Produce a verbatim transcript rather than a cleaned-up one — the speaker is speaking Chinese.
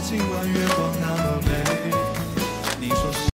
今晚月光那么美。你说是。